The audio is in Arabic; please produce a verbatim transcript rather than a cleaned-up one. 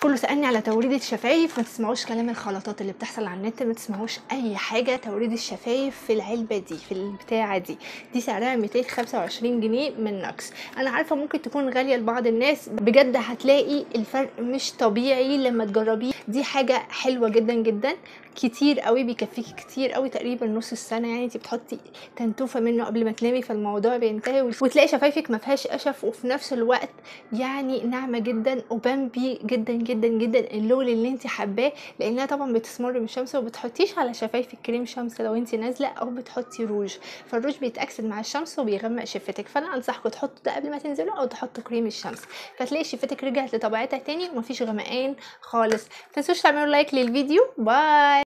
كله سألني على توريد الشفايف. ما تسمعوش كلام الخلطات اللي بتحصل على النت، ما تسمعوش اي حاجه. توريد الشفايف في العلبه دي، في البتاعه دي دي سعرها مئتين وخمسة وعشرين جنيه من ناكس. انا عارفه ممكن تكون غاليه لبعض الناس، بجد هتلاقي الفرق مش طبيعي لما تجربيه. دي حاجه حلوه جدا جدا، كتير قوي، بيكفيكي كتير قوي، تقريبا نص السنه. يعني انت بتحطي تنتوفه منه قبل ما تنامي فالموضوع بينتهي، وتلاقي شفايفك ما فيهاش قشف، وفي نفس الوقت يعني ناعمه جدا وبامبي جدا جدا جدا اللون اللي انت حباه، لانها طبعا بتسمر بالشمس. وبتحطيش على شفايفك كريم شمس لو انت نازله، او بتحطي روج، فالروج بيتاكسد مع الشمس وبيغمق شفتك. فانا انصحكم تحطوا ده قبل ما تنزلوا، او تحطوا كريم الشمس، فتلاقي شفتك رجعت لطبيعتها تاني ومفيش غمقان خالص. متنسوش تعملوا لايك للفيديو. باي.